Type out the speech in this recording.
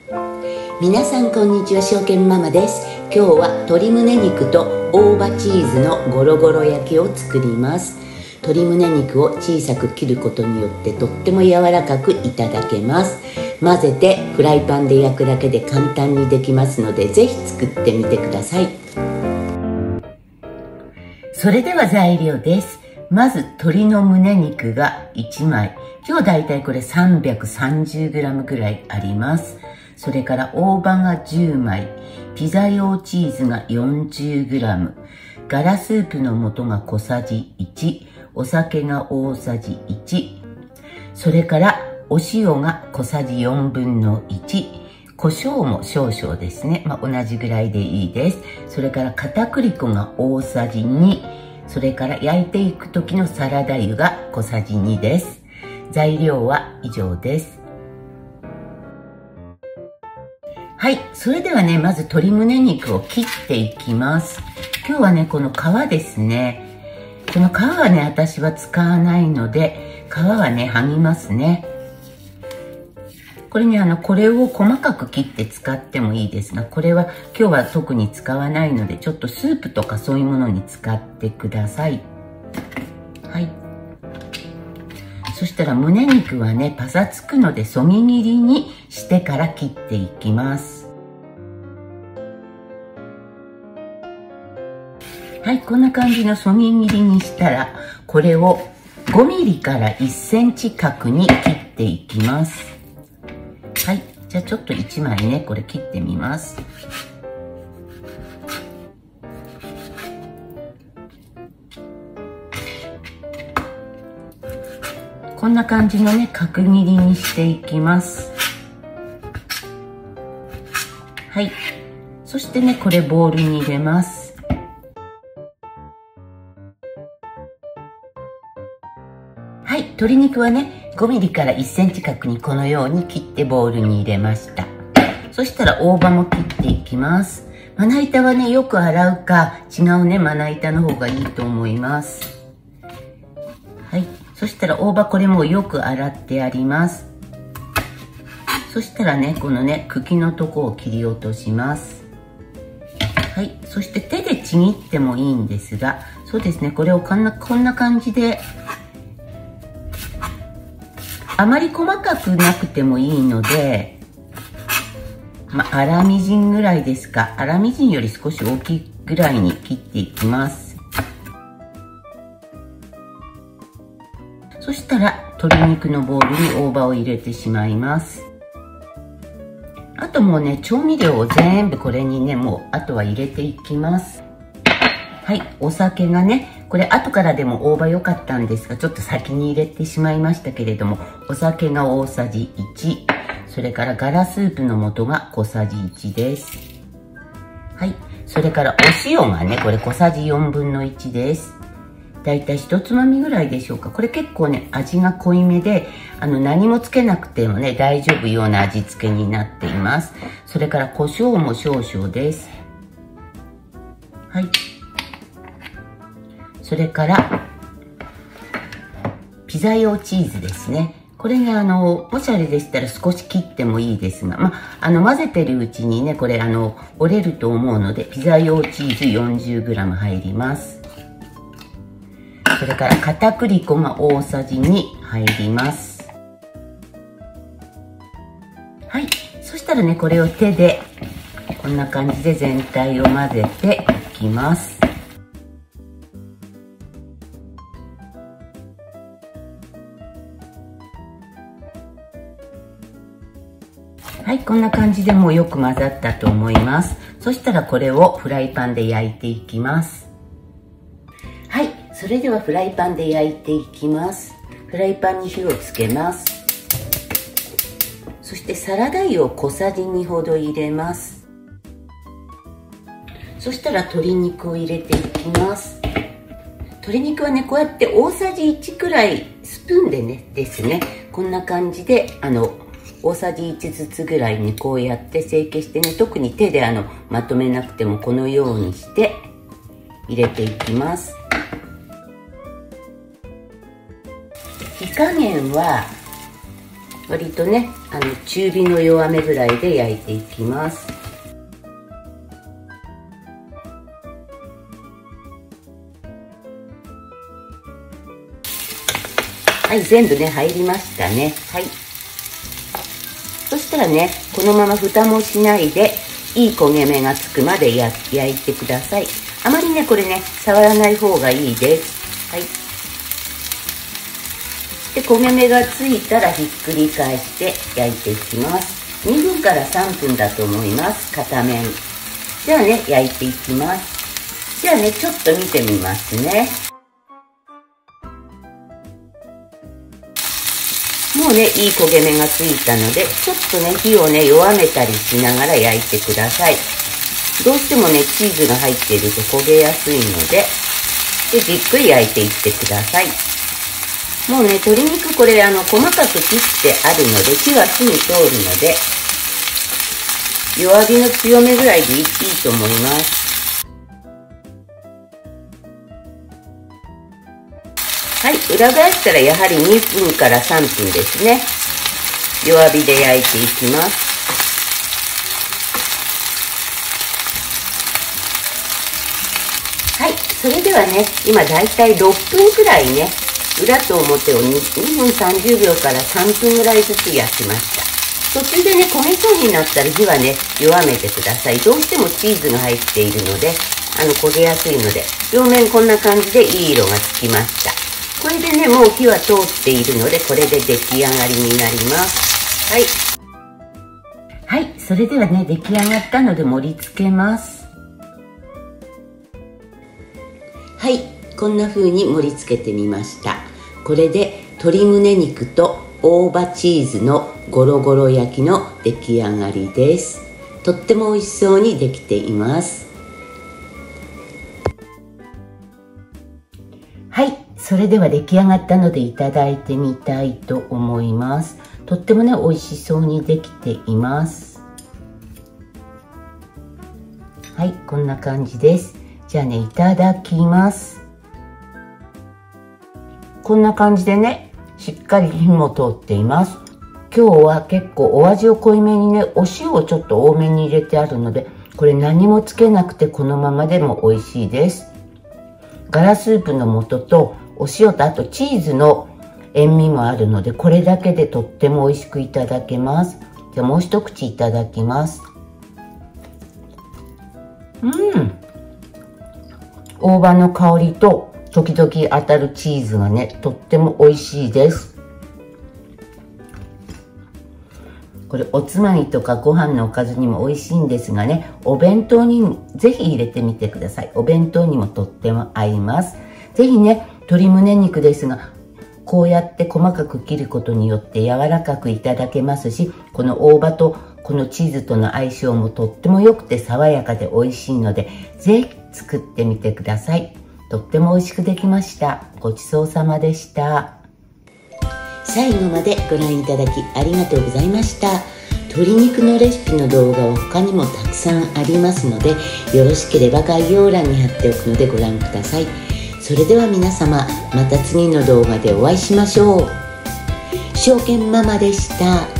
皆さんこんにちは、しおけんママです。今日は鶏胸肉と大葉チーズのゴロゴロ焼きを作ります。鶏胸肉を小さく切ることによってとっても柔らかくいただけます。混ぜてフライパンで焼くだけで簡単にできますので、ぜひ作ってみてください。それでは材料です。まず鶏の胸肉が1枚、今日だいたいこれ 330g ぐらいあります。それから大葉が10枚、ピザ用チーズが 40g、ガラスープの素が小さじ1、お酒が大さじ1、それからお塩が小さじ4分の1、胡椒も少々ですね、同じぐらいでいいです。それから片栗粉が大さじ2、それから焼いていく時のサラダ油が小さじ2です。材料は以上です。はい、それではね、まず鶏胸肉を切っていきます。今日はね、この皮ですね。この皮はね、私は使わないので、皮はね、剥ぎますね。これね、これを細かく切って使ってもいいですが、これは今日は特に使わないので、ちょっとスープとかそういうものに使ってください。はい。そしたら胸肉はね、パサつくので、そぎ切りにしてから切っていきます。はい、こんな感じのそぎ切りにしたら、これを5ミリから1センチ角に切っていきます。はい、じゃあちょっと1枚ね、これ切ってみます。こんな感じのね、角切りにしていきます。はい、そしてね、これボウルに入れます。はい、鶏肉はね、5ミリから1センチ角にこのように切ってボウルに入れました。そしたら大葉も切っていきます。まな板はね、よく洗うか、違うね、まな板の方がいいと思います。はい、そしたら大葉これもよく洗ってあります。そしたらね、このね、茎のとこを切り落とします。はい、そして手でちぎってもいいんですが、そうですね、これをこんな感じで、あまり細かくなくてもいいので、粗みじんぐらいですか、粗みじんより少し大きいぐらいに切っていきます。そしたら鶏肉のボウルに大葉を入れてしまいます。あともうね、調味料を全部これにね、もうあとは入れていきます。はい、お酒がね、これ後からでも大葉良かったんですが、ちょっと先に入れてしまいましたけれども、お酒が大さじ1、それからガラスープの素が小さじ1です。はい、それからお塩がね、これ小さじ4分の1です。だいたい1つまみぐらいでしょうか。これ結構ね、味が濃いめで、何もつけなくてもね、大丈夫ような味付けになっています。それから胡椒も少々です。はい。それからピザ用チーズですね。これがもしあれでしたら少し切ってもいいですが、混ぜてるうちにね、これ折れると思うので、ピザ用チーズ 40g 入ります。それから片栗粉が大さじ2入ります。はい、そしたらね、これを手でこんな感じで全体を混ぜていきます。はい、こんな感じでもうよく混ざったと思います。そしたらこれをフライパンで焼いていきます。はい、それではフライパンで焼いていきます。フライパンに火をつけます。そしてサラダ油を小さじ2ほど入れます。そしたら鶏肉を入れていきます。鶏肉はね、こうやって大さじ1くらいスプーンでね、ですね、こんな感じで大さじ1ずつぐらいにこうやって成形してね、特に手でまとめなくてもこのようにして入れていきます。火加減は割とね中火の弱めぐらいで焼いていきます。はい、全部ね入りましたね。はい、そしたらねこのまま蓋もしないでいい焦げ目がつくまで焼いてください。あまりねこれね触らない方がいいです。はい、で焦げ目がついたらひっくり返して焼いていきます。2分から3分だと思います。片面じゃあね焼いていきます。じゃあねちょっと見てみますね。もうねいい焦げ目がついたのでちょっとね火をね弱めたりしながら焼いてください。どうしてもねチーズが入っていると焦げやすいのでじっくり焼いていってください。もうね鶏肉これ細かく切ってあるので火はすぐ通るので弱火の強めぐらいでいいと思います。はい、裏返したらやはり2分から3分ですね。弱火で焼いていきます。はい、それではね今だいたい6分くらいね裏と表を2分30秒から3分ぐらいずつ焼きました。途中でね焦げそうになったら火はね弱めてください。どうしてもチーズが入っているので焦げやすいので両面こんな感じでいい色がつきました。これでねもう火は通っているのでこれで出来上がりになります。はい、はい、それではね出来上がったので盛り付けます。はい、こんな風に盛り付けてみました。これで鶏胸肉と大葉チーズのゴロゴロ焼きの出来上がりです。とっても美味しそうにできています。はい、それでは出来上がったのでいただいてみたいと思います。とってもね美味しそうにできています。はい、こんな感じです。じゃあねいただきます。こんな感じでねしっかり火も通っています。今日は結構お味を濃いめにねお塩をちょっと多めに入れてあるのでこれ何もつけなくてこのままでも美味しいです。ガラスープの素とお塩とあとチーズの塩味もあるのでこれだけでとっても美味しくいただけます。じゃあもう一口いただきます。大葉の香りと時々当たるチーズがねとっても美味しいです。これおつまみとかご飯のおかずにも美味しいんですがねお弁当にぜひ入れてみてください。お弁当にもとっても合います。ぜひね鶏胸肉ですがこうやって細かく切ることによって柔らかくいただけますしこの大葉とこのチーズとの相性もとっても良くて爽やかで美味しいのでぜひ作ってみてください。とっても美味しくできました。ごちそうさまでした。最後までご覧いただきありがとうございました。鶏肉のレシピの動画は他にもたくさんありますのでよろしければ概要欄に貼っておくのでご覧ください。それでは皆様また次の動画でお会いしましょう。証券ママでした。